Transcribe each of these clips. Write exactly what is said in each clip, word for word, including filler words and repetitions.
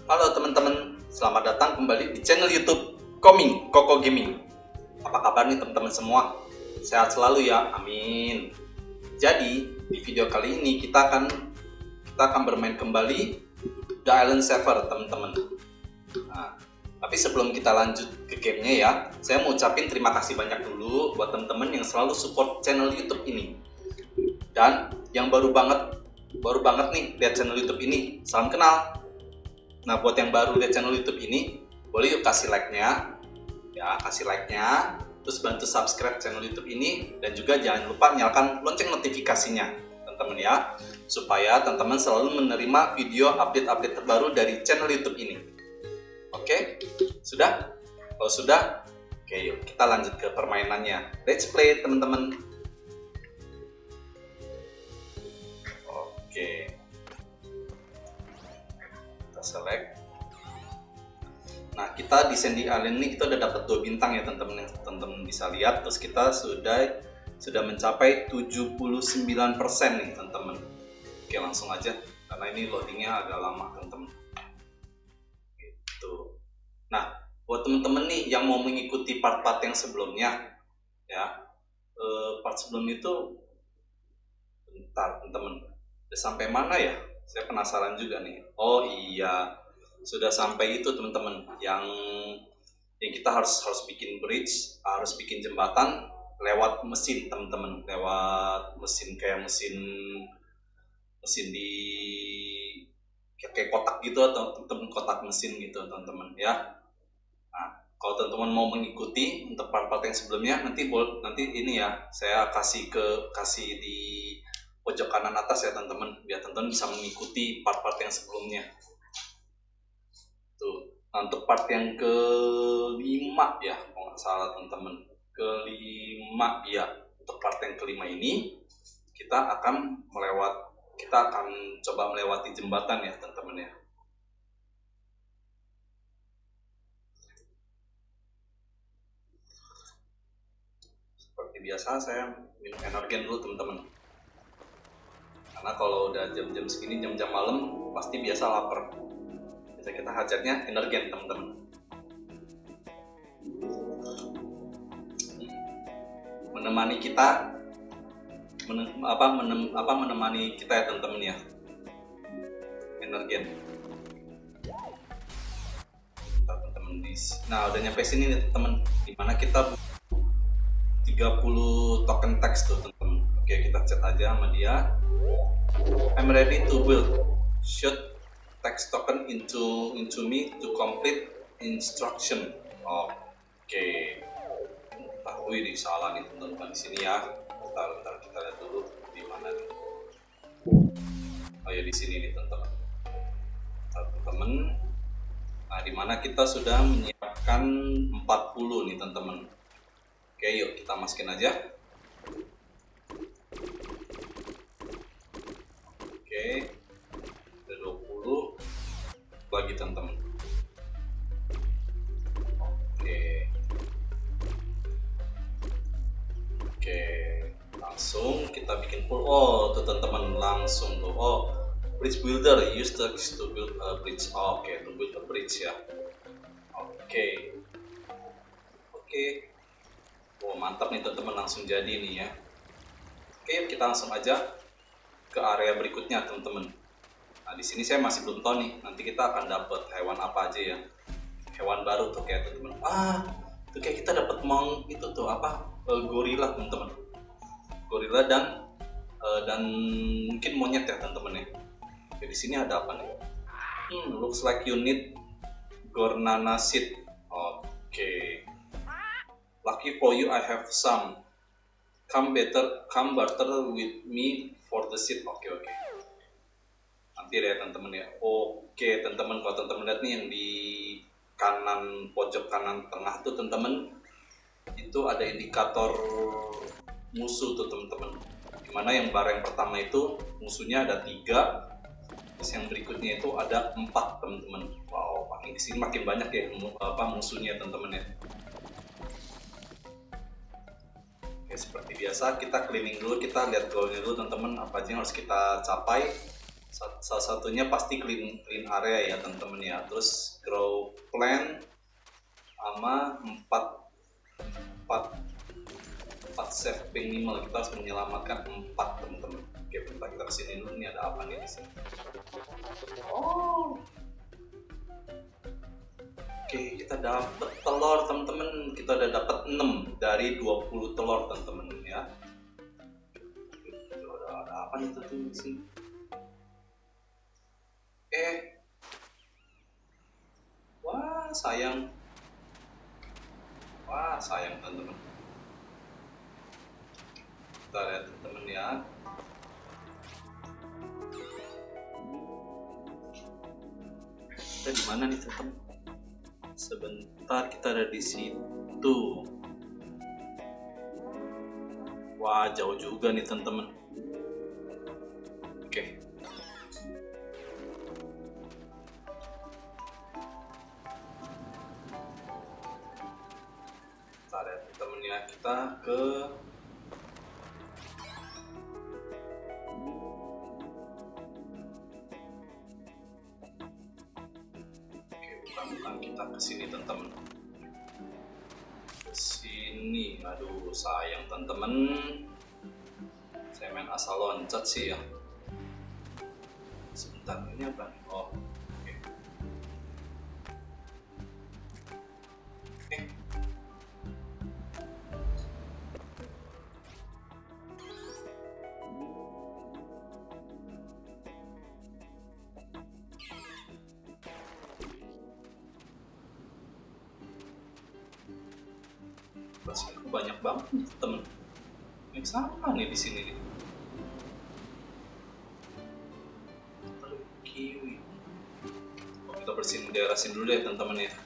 Halo teman-teman, selamat datang kembali di channel YouTube Koming Koko Gaming. Apa kabar nih teman-teman semua? Sehat selalu ya, amin. Jadi di video kali ini kita akan kita akan bermain kembali The Island Saver teman-teman. Nah, tapi sebelum kita lanjut ke gamenya ya, saya mau ucapin terima kasih banyak dulu buat teman-teman yang selalu support channel YouTube ini. Dan yang baru banget, baru banget nih lihat channel YouTube ini, salam kenal. Nah, buat yang baru lihat channel YouTube ini, boleh yuk kasih like-nya, ya kasih like-nya, terus bantu subscribe channel YouTube ini, dan juga jangan lupa nyalakan lonceng notifikasinya, teman-teman ya, supaya teman-teman selalu menerima video update-update terbaru dari channel YouTube ini. Oke, sudah? Kalau sudah, oke yuk kita lanjut ke permainannya. Let's play teman-teman. Oke. Select. Nah, kita di Sandy Island ini kita udah dapat dua bintang ya teman-teman, yang teman-teman bisa lihat. Terus kita sudah sudah mencapai tujuh puluh sembilan persen nih teman-teman. Oke, langsung aja karena ini loadingnya agak lama teman-teman. Gitu. Nah, buat teman-teman nih yang mau mengikuti part-part yang sebelumnya, ya eh, part sebelum itu, bentar teman-teman, udah sampai mana ya? Saya penasaran juga nih. Oh iya, sudah sampai itu teman-teman. Yang yang kita harus harus bikin bridge, harus bikin jembatan lewat mesin teman-teman, lewat mesin kayak mesin mesin di kayak kotak gitu atau teman kotak mesin gitu teman-teman ya. Nah, kalau teman-teman mau mengikuti untuk part-part yang sebelumnya, nanti nanti ini ya, saya kasih ke kasih di pojok kanan atas ya teman-teman, biar teman-teman bisa mengikuti part-part yang sebelumnya. Tuh, nah, untuk part yang kelima ya, kalau nggak salah teman-teman, kelima ya, untuk part yang kelima ini kita akan melewat, kita akan coba melewati jembatan ya teman-teman ya. Seperti biasa saya minum energen dulu teman-teman. Karena kalau udah jam-jam segini, jam-jam malam, pasti biasa lapar. Biasa kita hajarnya energen teman-teman. Menemani kita, menem, apa, menem, apa menemani kita ya teman-teman ya. Energen. Teman-teman di, nah udah nyampe sini nih teman, dimana kita tiga puluh token text tuh teman-teman. Oke, kita chat aja sama dia. I'm ready to build. Shoot text token into into me to complete instruction. Oke. Okay. Tahu ini salah nih teman-teman di sini ya. Bentar, bentar kita lihat dulu di mana nih. Oh ya, di sini nih teman-teman. Teman-teman. Nah, di mana kita sudah menyiapkan empat puluh nih teman-teman. Oke, yuk kita masukin aja. Oke, ada dua puluh lagi teman-teman. Oke, oke, langsung kita bikin pool. Oh, tuh teman-teman, langsung tuh. Oh, bridge builder, use text to build a bridge. Oh, oke, to build a bridge ya. Oke, oke. Oh, mantap nih teman-teman, langsung jadi nih ya. Oke, kita langsung aja ke area berikutnya teman-teman. Nah, di sini saya masih belum tahu nih, nanti kita akan dapat hewan apa aja ya. Hewan baru tuh kayak teman-teman. Ah, tuh kayak kita dapat mong itu tuh apa? Uh, gorila teman-teman. Gorila dan uh, dan mungkin monyet ya teman-teman ya. Oke, di sini ada apa nih? Hmm, looks like you need Gornana seed. Oke. Lucky for you, I have some. Come better, come barter with me for the seed. Oke, oke. Nanti ya teman-teman ya. Oke teman-teman, kalau teman-teman lihat nih yang di kanan pojok kanan tengah tuh teman-teman, itu ada indikator musuh tuh teman-teman. Dimana yang bar yang pertama itu musuhnya ada tiga, terus yang berikutnya itu ada empat teman-teman. Wow, makin kesini makin banyak ya apa musuhnya teman-teman ya. Seperti biasa kita cleaning dulu, kita lihat goalnya dulu teman-teman, apa aja yang harus kita capai Salah satunya pasti clean clean area ya teman-teman ya. Terus grow plant sama empat empat empat save minimal, kita harus menyelamatkan empat teman-teman. Oke, bentar kita kesini dulu, nih ada apa nih di sini. Oh, oke, kita dapat telur teman-teman, kita udah dapat enam dari dua puluh telur teman-teman ya. Ada, ada apa nih tuh di sini? Eh, wah sayang, wah sayang teman-teman. Kita lihat teman-teman ya. Kita di mana nih teman-teman? Sebentar, kita ada di situ. Wah, jauh juga nih teman-teman. Oke. Kita lihat teman-teman ya, kita ke bukan kita ke sini teman-teman, ke sini. Aduh sayang teman-teman, saya main asal loncat sih ya. Sebentar, ini apa? Oh, oke. Oke. Pasirku banyak banget nih temen. Ini sama nih di sini nih. Aduh, kiwi. Oh, kita bersihin daerah sini dulu deh teman-teman ya.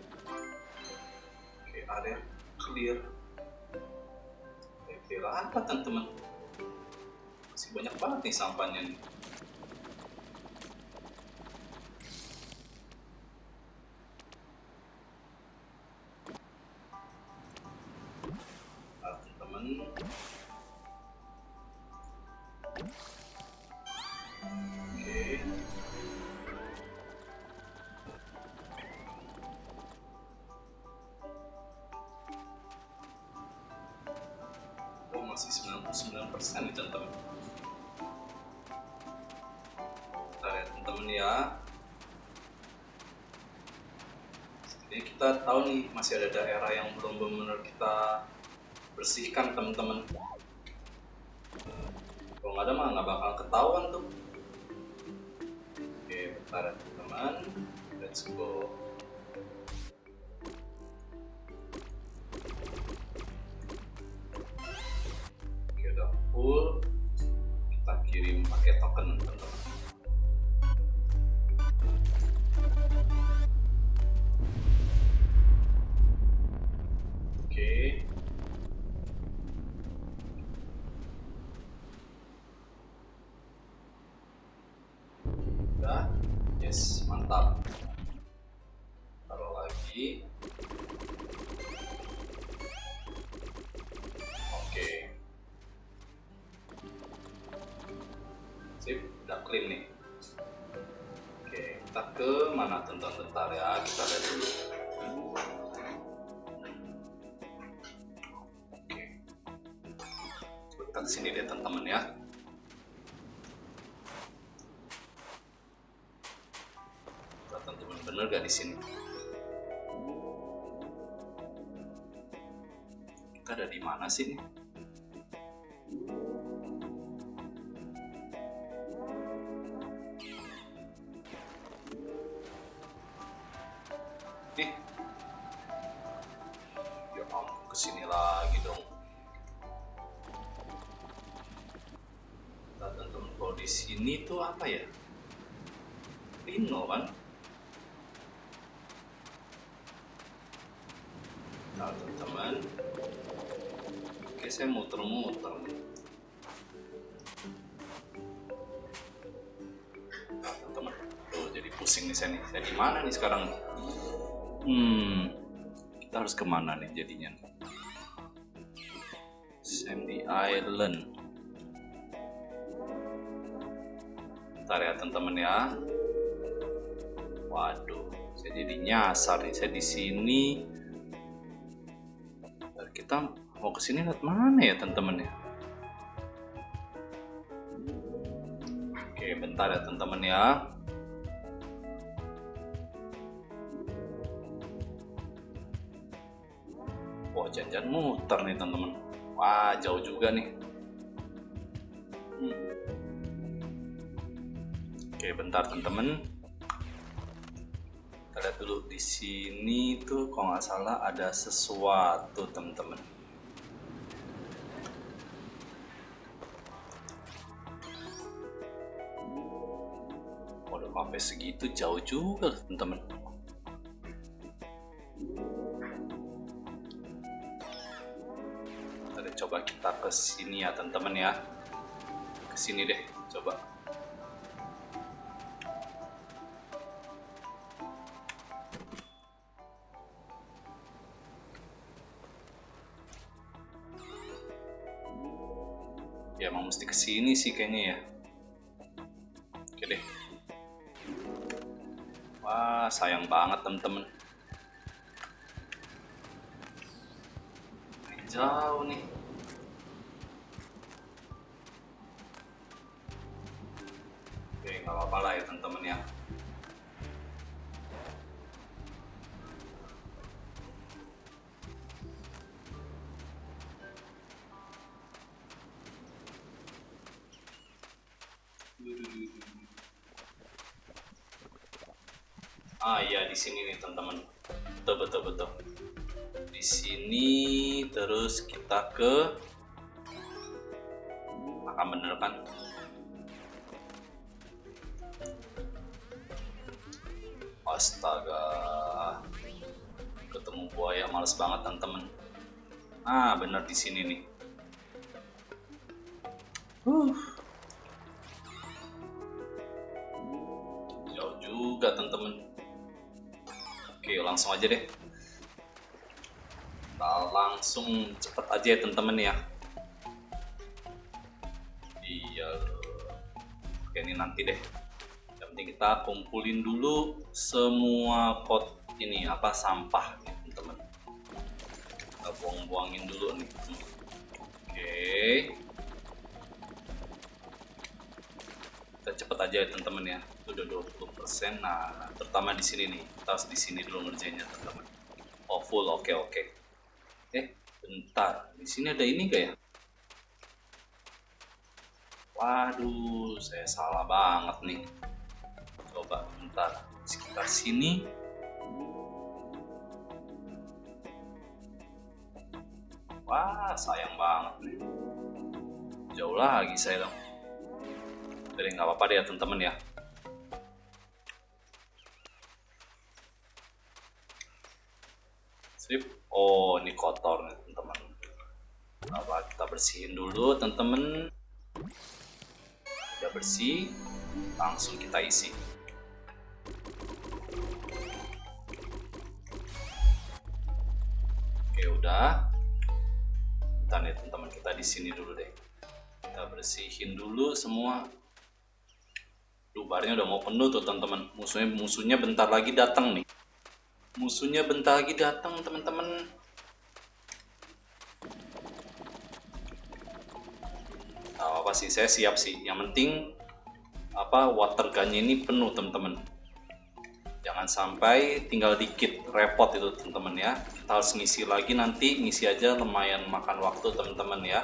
Oke, area clear. Area clear apa teman-teman? Masih banyak banget nih sampahnya nih. Oke. Oh, masih sembilan puluh sembilan persen nih teman-teman. Kita lihat teman-teman ya. Jadi kita tahu nih masih ada daerah yang belum benar-benar kita bersihkan teman-teman. Kalau nggak ada mah nggak bakal ketahuan tuh. Oke, bentar ya teman-teman, let's go. Oke, udah full, kita kirim pakai token teman-teman. Oke. Yes, mantap. Taruh lagi. Oke. Sip, udah clean nih. Oke, kita ke mana teman-teman? Bentar ya, kita lihat dulu. Oke. Kita kesini deh teman-teman ya. Teman-teman bener gak di sini? Kita ada di mana sih nih? Nih. Ya ampun, kesini lagi dong. Nah, teman-teman, kalau di sini tuh apa ya? Rino kan? Nah teman-teman, oke saya muter-muter nih. Nah teman-teman, tuh jadi pusing nih saya nih. Saya di mana nih sekarang? Hmm, kita harus kemana nih jadinya? Sandy Island. Bentar ya teman-teman ya. Waduh, saya jadi nyasar nih. Saya di sini. Kita mau ke sini lewat mana ya teman-teman ya? Oke, bentar ya teman-teman ya. Wah, jangan-jangan muter nih teman-teman. Wah, jauh juga nih. Hmm. Oke, bentar teman-teman. Kita lihat dulu di sini tuh, kalau nggak salah ada sesuatu teman-teman. Waduh, sampai segitu jauh juga teman-teman. Kita coba kita ke sini ya teman-teman ya. Ke sini deh, coba. Ya emang mesti kesini sih kayaknya ya. Oke deh. Wah, sayang banget temen-temen. Jauh nih. Oke, nggak apa-apa lah ya temen-temen ya. Ah iya, di sini nih teman-teman. Betul betul betul. Di sini terus kita ke akan bener kan? Astaga. Ketemu buaya, males banget teman-teman. Ah, bener di sini nih. Uh. Jauh juga teman-teman. Oke, langsung aja deh. Kita langsung cepet aja ya teman-teman ya. Iya. Oke, ini nanti deh. Yang penting kita kumpulin dulu semua pot ini apa sampah ya teman-teman. Kita buang-buangin dulu nih. Oke. Kita cepet aja ya teman-teman ya. Udah dua puluh persen. Nah, terutama di sini nih. Kita harus di sini dulu ngerjainnya teman-teman. Oh, full. Oke, oke. Eh, bentar. Di sini ada ini gak ya? Waduh, saya salah banget nih. Coba bentar. Sekitar sini. Wah, sayang banget nih. Jauh lagi saya dong. Jadi nggak apa-apa deh ya teman-teman ya. Sip. Oh, ini kotor nih teman-teman. Apa kita bersihin dulu teman-teman. Udah bersih, langsung kita isi. Oke, udah. Bentar nih teman-teman, kita di sini dulu deh. Kita bersihin dulu semua. Duh, barnya udah mau penuh tuh teman-teman. Musuhnya musuhnya bentar lagi datang nih. Musuhnya bentar lagi datang teman-teman. Nah, apa sih, saya siap sih. Yang penting apa water gun-nya ini penuh teman-teman. Jangan sampai tinggal dikit, repot itu teman-teman ya. Kita harus ngisi lagi, nanti ngisi aja lumayan makan waktu teman-teman ya.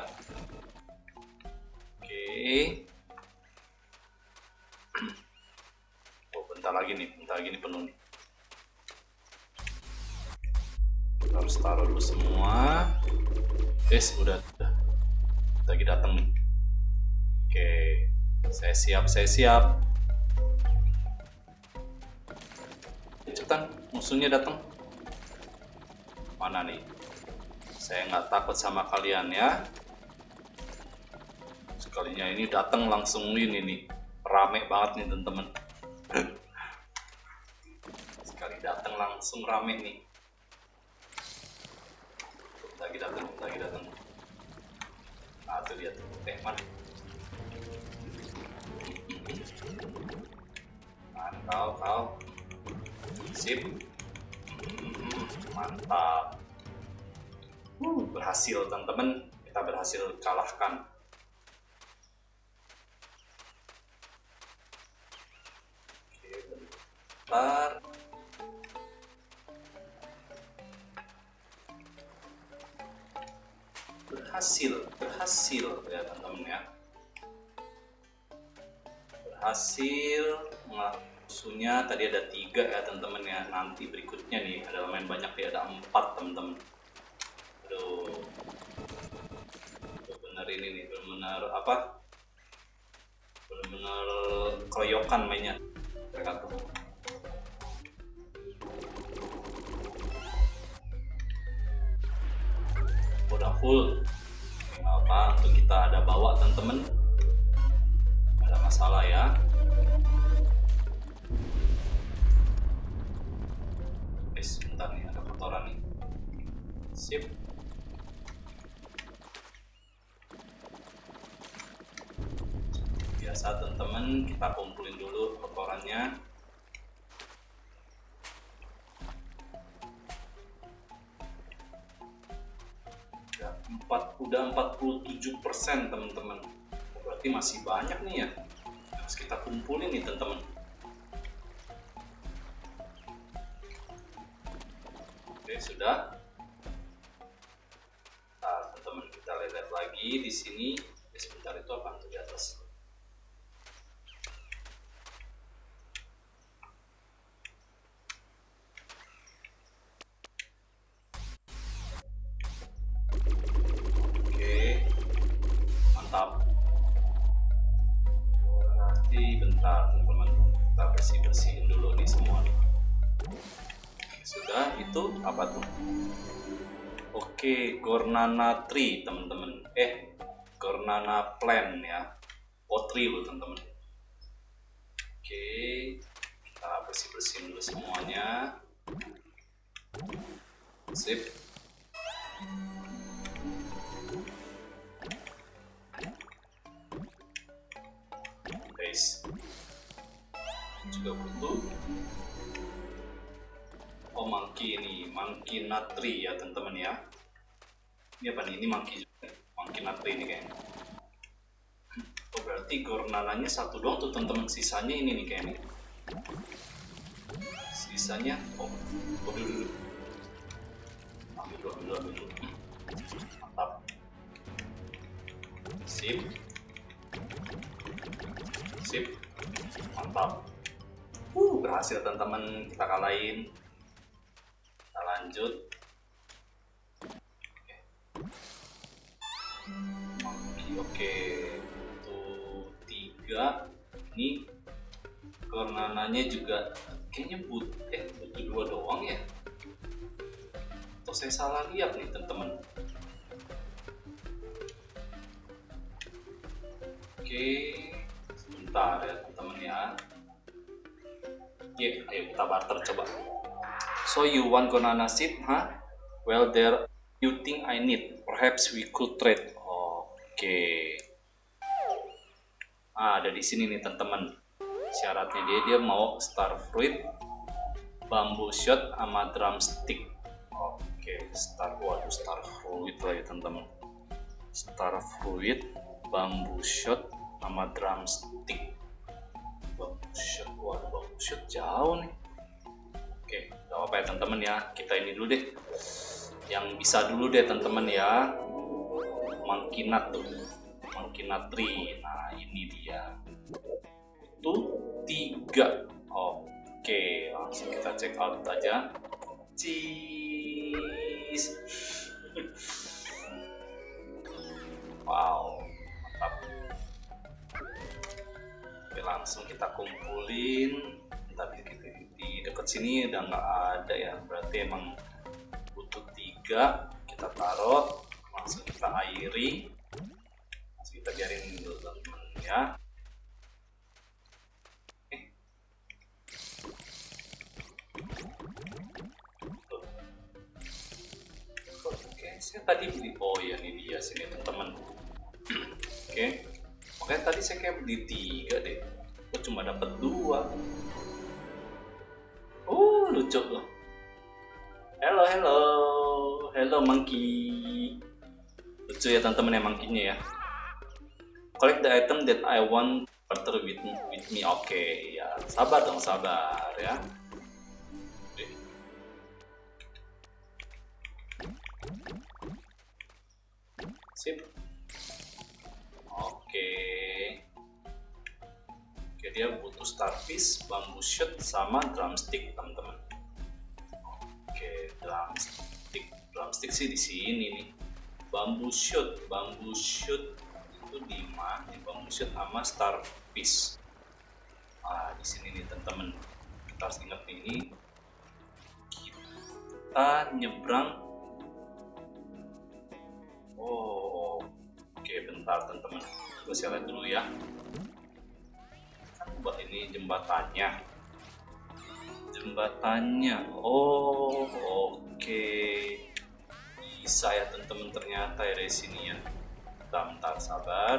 Oke. Oh, bentar lagi nih, bentar lagi nih penuh nih. Kita harus taruh dulu semua. Guys, udah, udah. Lagi datang nih. Oke, saya siap, saya siap. Cepetan, musuhnya datang. Mana nih? Saya nggak takut sama kalian ya. Sekalinya ini datang langsung ini nih. Rame banget nih teman-teman. Sekali datang langsung rame nih. Lagi datang, lagi datang. Nah, tuh lihat. Eh, mana? Mantap kau. Sip. Hmm, mantap. Uh, berhasil teman-teman, kita berhasil kalahkan. Oke, bentar. Berhasil, berhasil ya teman-teman ya. Berhasil. Musuhnya tadi ada tiga ya teman-teman ya. Nanti berikutnya nih ada lumayan banyak ya, ada empat teman-teman. Aduh, bener ini nih, bener-bener apa? Bener-bener keroyokan mainnya mereka tuh. Udah full. Nggak apa, untuk kita ada bawa teman-teman. Ada masalah ya. Guys, bentar nih, ada kotoran nih. Sip. Biasa teman-teman, kita kumpulin dulu kotorannya. Udah empat puluh tujuh persen teman-teman. Berarti masih banyak nih ya. Harus kita kumpulin nih teman-teman. Oke, sudah. Nah, teman-teman, kita lihat lagi di sini. Sebentar, itu apa tuh di atas? Berarti bentar teman-teman, kita bersih-bersihin dulu nih semua. Sudah, itu apa tuh? Oke, Gornana tree teman-teman. Eh, Gornana plant ya. Potri loh teman-teman. Oke, kita bersih-bersihin dulu semuanya. Sip. Juga butuh. Oh, monkey ini, monkey nut tree ya teman-teman ya. Ini apa nih? Ini monkey juga. Monkey nut tree ini kayaknya. Oh, berarti gornananya satu doang tuh teman-teman. Sisanya ini nih kayaknya. Sisanya, oh, oh dulu dulu. Ambil dulu, ambil dulu, ambil dulu. Mantap. Sip. Sip. Mantap. Uh, berhasil teman-teman, kita kalahin. Kita lanjut. Oke. Oke, oke. Tuh, tiga. Ini gornananya juga kayaknya but eh butuh dua doang ya. Atau saya salah lihat nih teman-teman. Oke, sebentar ya teman-teman ya. Ya, ayo kita barter coba. So you want Gornana seed, huh? Well, there you think I need. Perhaps we could trade. Oke. Okay. Ah, ada di sini nih teman-teman. Syaratnya dia dia mau star fruit, bamboo shot, sama drumstick. Oke, okay. Star waduh star fruit lah ya teman-teman. Star fruit, bamboo shot, sama drumstick. Bamboo shot, waduh bamboo shot jauh nih. Oke, gak apa-apa ya teman-teman ya. Kita ini dulu deh. Yang bisa dulu deh teman-teman ya. Monkey nut tuh. Monkey nut tree. Nah, ini dia. Itu tiga. Oke, langsung kita check out aja. Cheese. Wow, mantap. Oke, langsung kita kumpulin. Tapi di dekat sini udah nggak ada ya, berarti emang butuh tiga. Kita taruh, langsung kita airi, langsung kita biarin dulu teman-teman ya. Oke, saya tadi beli, oh ya ini dia sini teman-teman. Oke, oke tadi saya kayak beli tiga deh. cuma dapat dua. Oh, lucu loh. Hello, hello, hello monkey. Lucu ya teman-teman ya monkey-nya ya. Collect the item that I want barter with me. With me. Oke, okay, ya. Sabar dong, sabar ya. Sip. Oke. Oke, dia butuh starfish, bamboo shoot, sama drumstick, teman-teman. Oke, drumstick. Drumstick sih di sini nih. Bamboo shoot, bamboo shoot itu di mana? Bamboo shoot sama starfish. Ah, di sini nih, teman-teman. Kita harus ingat ini. Kita nyebrang. Oh, oke, bentar teman-teman. Gue saya lihat dulu ya. Kan buat ini jembatannya. Jembatannya. Oh, oke. Bisa ya teman-teman ternyata ya dari sini ya. Bentar, bentar, sabar.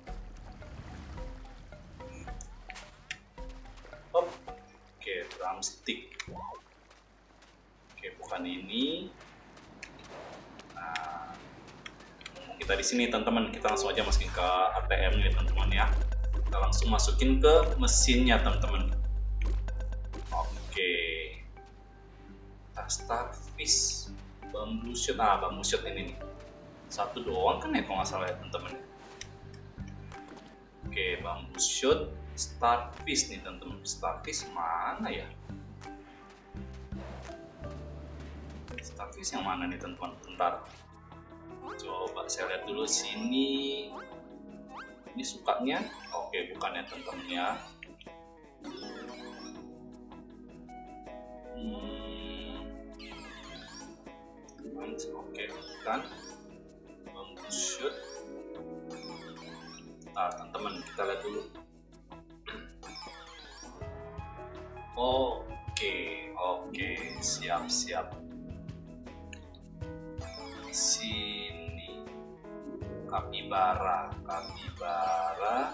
Oh, oke, drumstick. Oke, bukan ini. Nah, kita di sini teman-teman, kita langsung aja masukin ke A T M nih teman-teman ya. Kita langsung masukin ke mesinnya teman-teman. Oke. Starfish, bamboo shoot, ah bamboo shoot ini nih. Satu doang kan ya kalau nggak salah ya teman-teman. Oke, bamboo shoot, starfish nih teman-teman. Starfish mana ya? Starfish yang mana nih teman-teman? Bentar. Coba saya lihat dulu sini. Ini sukanya, oke bukan ya teman-teman ya. Hmm. Oke, bukan. Bamboo shoot. Ah, teman-teman kita lihat dulu. Oke, oke, siap siap. Sini kapibara, kapibara.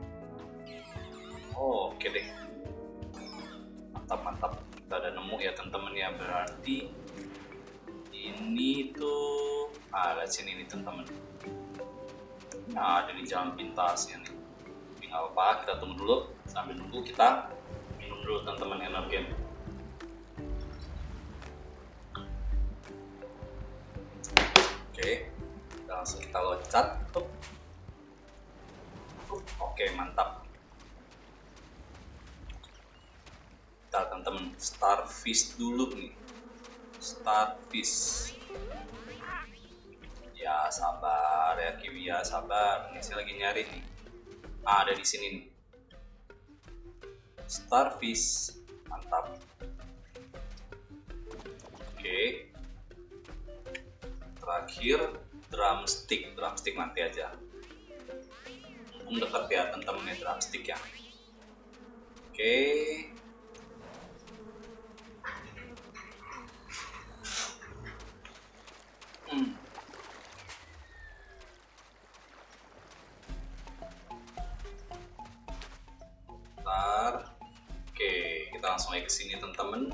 Oh, oke deh. Mantap mantap. Kita ada nemu ya teman-teman ya, berarti ini tuh ada ah, sini nih teman-teman. Nah, ada di jalan pintasnya nih. Tinggal apa? Kita tunggu dulu. Sambil nunggu kita minum dulu teman-teman energen. Oke, langsung kita loncat. Oke, mantap. Kita teman-teman starfish dulu nih. Starfish. Ya sabar ya Kiwi ya, sabar. Ini saya lagi nyari nih. Ah, ada di sini nih. Starfish, mantap. Oke. Terakhir drumstick, drumstick nanti aja. Mumpung dekat ya teman-teman ya drumstick ya. Oke. Hmm. Bentar. Oke, kita langsung aja ke sini teman-teman.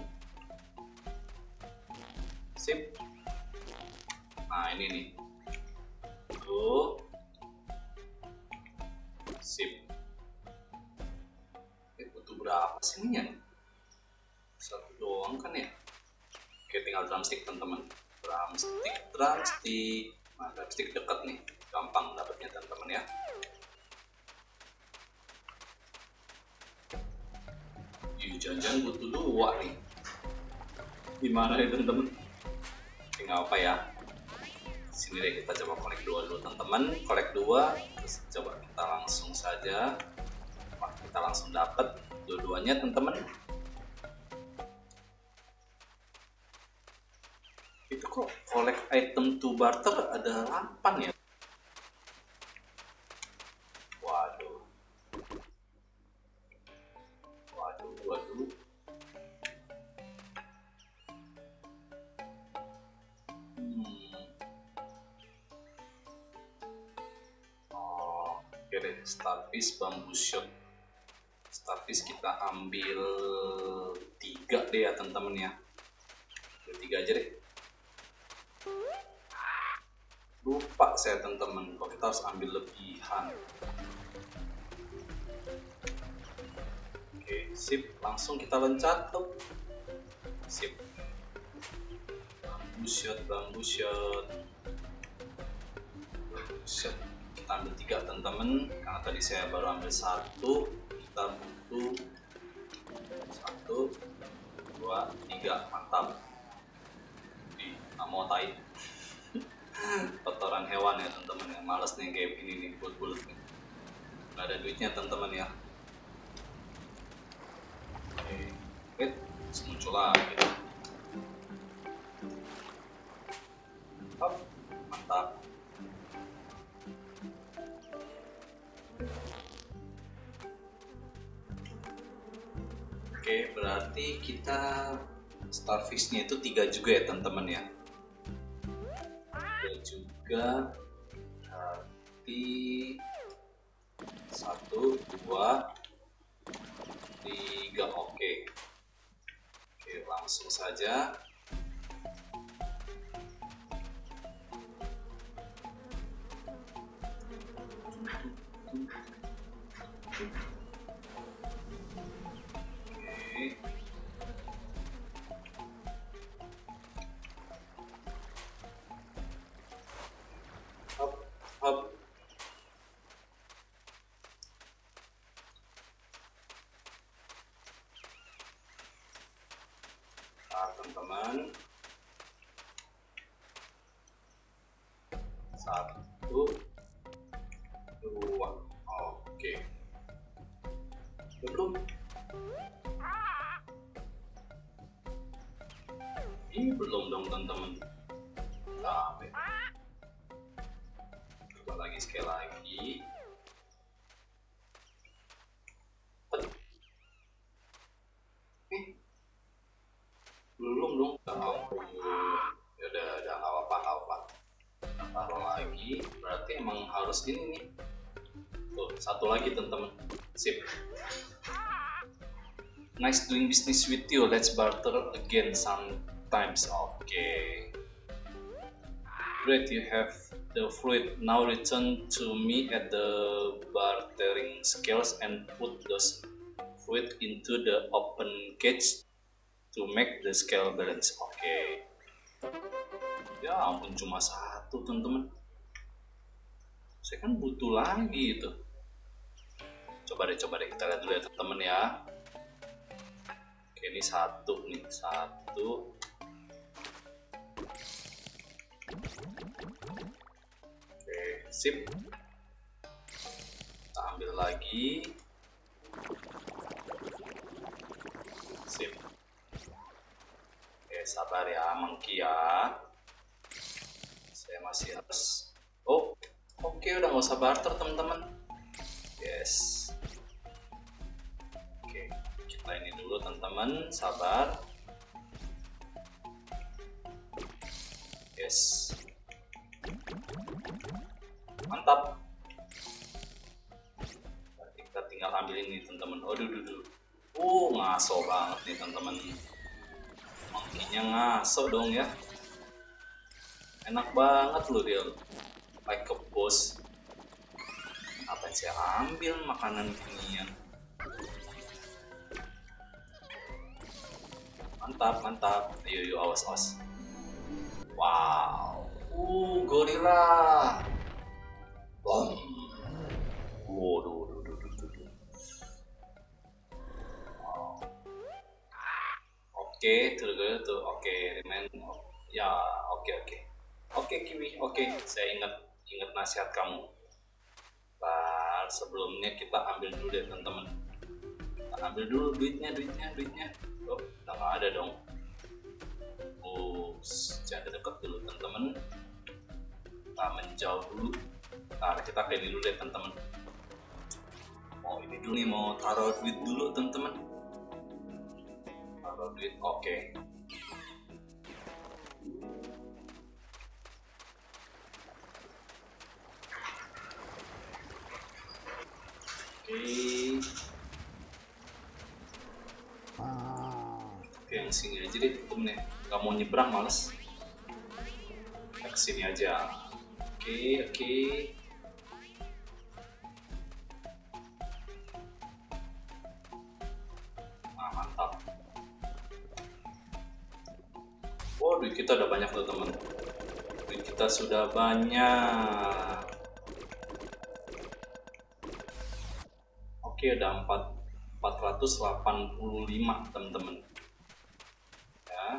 Sip. Nah, ini nih. Tuh. Sip. Eh, butuh berapa sih ini ya? Satu doang kan ya? Oke, tinggal drumstick teman-teman. Drumstick, drumstick. Nah, drumstick dekat nih. Gampang dapatnya teman-teman ya. Ih, jangan-jangan butuh dua nih. Gimana ya teman-teman? Tinggal apa ya? Sini deh kita coba collect dua dulu teman-teman. Collect dua, terus coba kita langsung saja. Wah, kita langsung dapat dua-duanya teman-teman. Itu kok collect item to barter ada delapan ya? Waduh. Waduh, waduh. Starfish, bamboo shoot, Starfish kita ambil tiga deh ya teman-teman ya. Ambil tiga aja deh. Lupa saya teman-teman, kalau kita harus ambil lebihan. Oke, sip, langsung kita loncat tuh. Sip. Bamboo shot, bamboo shot. Bamboo shot. Kita ambil tiga teman-teman, karena tadi saya baru ambil satu. Kita butuh satu, dua, tiga, mantap. Di, nggak mau tai. Kotoran hewan ya teman-teman ya, males nih kayak gini nih, bulat-bulat nih. Nggak ada duitnya teman-teman ya. Oke, wait, muncul lagi. Hop, mantap. Oke, berarti kita starfishnya itu tiga juga ya teman-teman ya. Tiga juga, berarti satu, dua, tiga. Oke, oke, langsung saja. Hop, hop. Nah, teman-teman. Satu, dua. Oke. Belum. Ini belum dong teman-teman. Sampai. Coba lagi sekali lagi. Eh, belum dong. Ya udah, udah nggak apa-apa, nggak apa-apa. Taruh lagi. Berarti emang harus ini nih. Tuh, satu lagi teman-teman. Sip. Nice doing business with you. Let's barter again sometimes. Okay. Great, you have the fruit. Now return to me at the bartering scales and put those fruit into the open cage to make the scale balance. Oke. Okay. Ya ampun, cuma satu teman-teman. Saya kan butuh lagi itu. Coba deh, coba deh kita lihat dulu ya teman-teman ya. Oke, ini satu nih, satu. Oke, sip. Kita ambil lagi. Sip. Oke, sabar ya, Monkey ya. Saya masih harus. Oh, oke, udah nggak usah barter teman-teman. Yes. Oke, kita ini dulu teman-teman, sabar. Yes. Mantap. Kita tinggal ambil ini teman-teman. Oh, duh, duh, duh. Uh, ngaso banget nih teman-teman. Monkey-nya ngaso dong ya. Enak banget loh dia. Like a boss. Apa yang saya ambil makanan ginian. Mantap, mantap. Ayo, yuk, awas, awas. Wow. Uh, gorila. Wow. Waduh, waduh, waduh, waduh. Wow. Oke, tuh, tuh, oke, remain. Ya, oke, oke. Oke, Kiwi, oke. Saya ingat, ingat nasihat kamu. Nah, sebelumnya kita ambil dulu deh teman-teman. Kita ambil dulu duitnya, duitnya, duitnya. Oh, udah nggak ada dong. Oh, jangan dekat dulu teman-teman. Kita menjauh dulu. Nah, kita kayak ini dulu deh teman-teman. Mau ini dulu nih, mau taruh duit dulu teman-teman. Taruh duit, oke. Okay. Oke. Oke, yang sini aja deh temen ya. Gak mau nyebrang, males. Kita kesini aja. Oke, oke. Nah, mantap. Oh, duit kita udah banyak tuh temen. Duit kita sudah banyak. Oke, udah empat ratus delapan puluh lima teman-teman. Ya.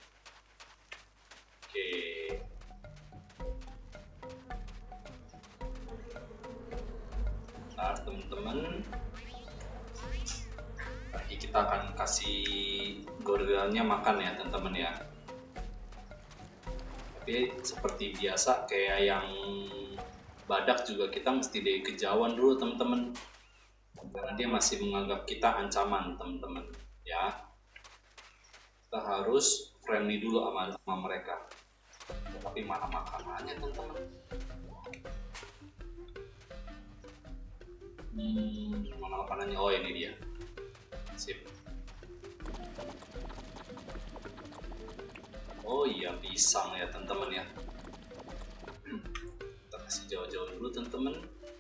Oke. Nah, teman-teman. Lagi kita akan kasih gorilanya makan ya, teman-teman ya. Tapi seperti biasa kayak yang badak juga kita mesti dikejauhan dulu teman-teman. Karena dia masih menganggap kita ancaman teman-teman ya. Kita harus friendly dulu sama, sama mereka. Tapi mana makanannya teman-teman? Hmm, mana makanannya? Oh ini dia. Sip. Oh iya pisang ya teman-teman ya. Kita kasih jauh-jauh dulu teman-teman.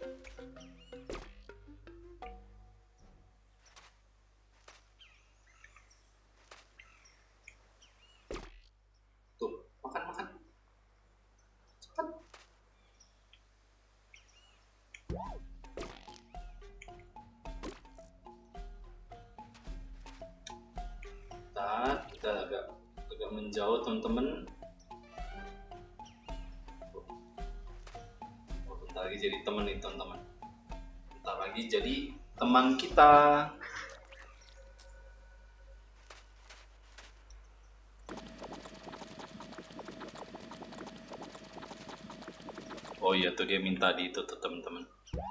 Kita agak agak menjauh teman-teman. Oh, bentar lagi jadi teman nih teman-teman. Bentar lagi jadi teman kita. Oh iya tuh dia minta di itu tuh teman-teman.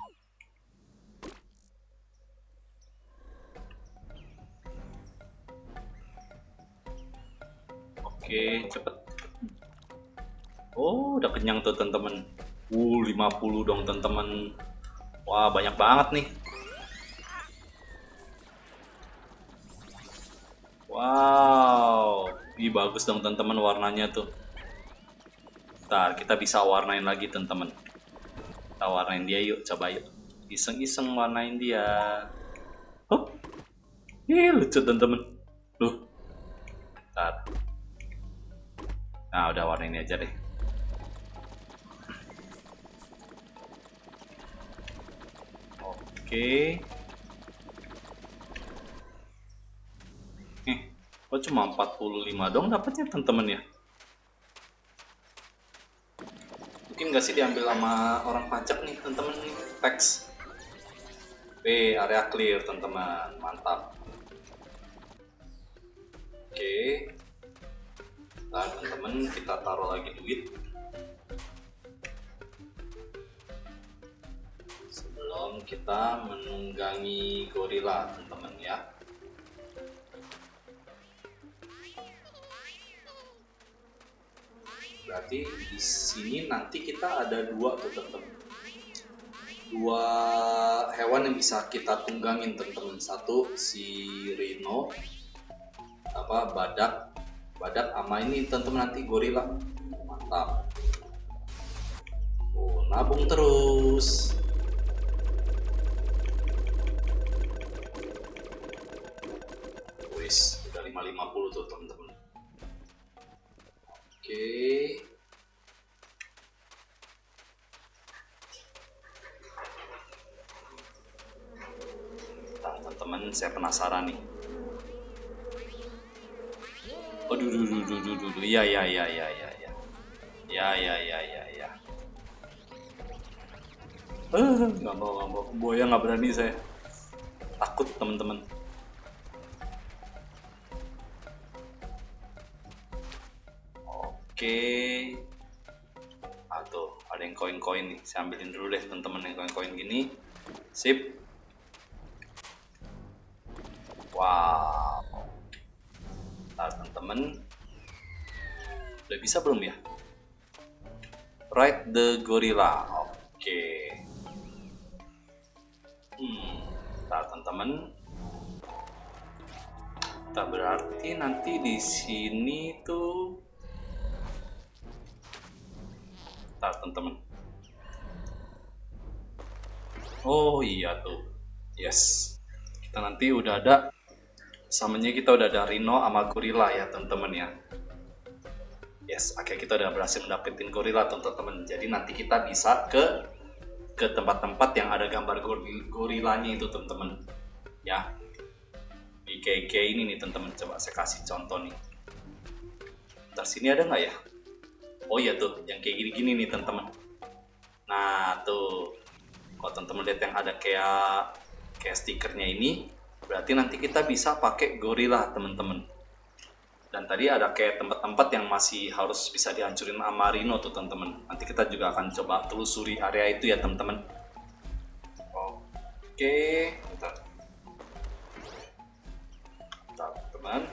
Oke, cepet. Oh, udah kenyang tuh teman-teman. Uh, lima puluh dong teman-teman. Wah, banyak banget nih. Wow. Ih, bagus dong teman-teman warnanya tuh. Ntar, kita bisa warnain lagi teman-teman. Kita warnain dia yuk, coba yuk. Iseng-iseng warnain dia. Oh. Ih, lucu teman-teman. Tuh. Ntar. Nah, udah warna ini aja deh. Oke. Eh, kok cuma empat puluh lima dong dapatnya teman-teman ya? Mungkin nggak sih diambil sama orang pajak nih teman-teman nih, tax. B, area clear teman-teman, mantap. Oke. Nah teman-teman kita taruh lagi duit sebelum kita menunggangi gorila teman-teman ya. Berarti di sini nanti kita ada dua tuh teman-teman, dua hewan yang bisa kita tunggangin teman-teman. Satu si rhino, apa badak. Badak sama ini teman-teman nanti gorila. Mantap. Oh, nabung terus. Wis, udah lima ratus lima puluh tuh teman-teman. Oke. Nah, teman-teman saya penasaran nih. Aduh, duh, duh, duh, duh, duh, ya, ya, ya, ya, ya, ya, ya, ya, ya, ya, ya. Eh, nggak mau, nggak mau. Buaya nggak berani saya. Takut teman-teman. Oke. Aduh, ada yang koin-koin nih. Saya ambilin dulu deh teman-teman yang koin-koin gini. Sip. Wow. Teman-teman udah bisa belum ya? Ride the gorilla. Oke. Okay. Hmm. Ntar teman-teman Tak berarti nanti di sini tuh, bentar teman-teman. Oh iya tuh, yes. Kita nanti udah ada, samanya kita udah ada Rhino sama gorila ya teman-teman ya. Yes, oke, kita udah berhasil mendapetin gorila teman-teman. Jadi nanti kita bisa ke ke tempat-tempat yang ada gambar gorilanya itu teman-teman. Ya. Di kayak kayak ini nih teman-teman, coba saya kasih contoh nih. Ntar sini ada nggak ya? Oh iya tuh, yang kayak gini-gini nih teman-teman. Nah tuh, kalau teman-teman lihat yang ada kayak kayak stikernya ini, berarti nanti kita bisa pakai gorila teman-teman. Dan tadi ada kayak tempat-tempat yang masih harus bisa dihancurin sama Rhino tuh teman-teman. Nanti kita juga akan coba telusuri area itu ya teman-teman. Oke, bentar. Teman.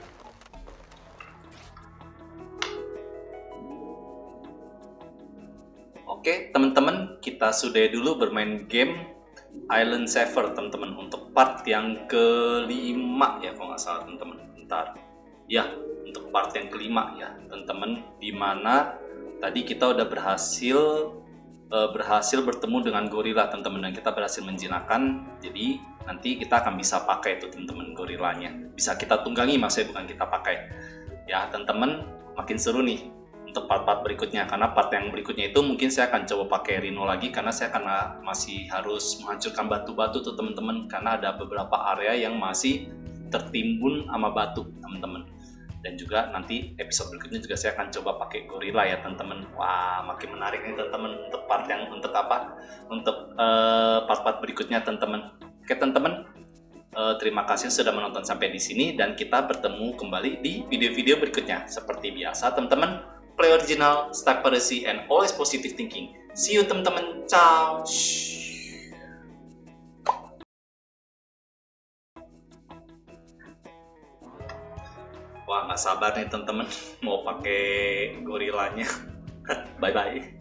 Oke teman-teman, kita sudah dulu bermain game Island Saver teman-teman untuk part yang kelima ya kalau nggak salah teman-teman. Bentar, ya untuk part yang kelima ya teman-teman, dimana tadi kita udah berhasil uh, berhasil bertemu dengan gorila teman-teman, dan kita berhasil menjinakkan. Jadi nanti kita akan bisa pakai itu teman-teman gorilanya, bisa kita tunggangi, maksudnya bukan kita pakai ya teman-teman. Makin seru nih untuk part-part berikutnya, karena part yang berikutnya itu mungkin saya akan coba pakai Rhino lagi, karena saya karena masih harus menghancurkan batu-batu tuh teman-teman, karena ada beberapa area yang masih tertimbun sama batu teman-teman. Dan juga nanti episode berikutnya juga saya akan coba pakai gorila ya teman-teman. Wah, makin menarik nih teman-teman untuk part yang untuk apa? Untuk uh, part-part berikutnya teman-teman. Oke teman-teman, uh, terima kasih sudah menonton sampai di sini, dan kita bertemu kembali di video-video berikutnya. Seperti biasa teman-teman, play original, stack piracy, and always positive thinking. See you teman-teman, ciao. Wah, nggak sabar nih teman-teman mau pakai gorilanya. Bye bye.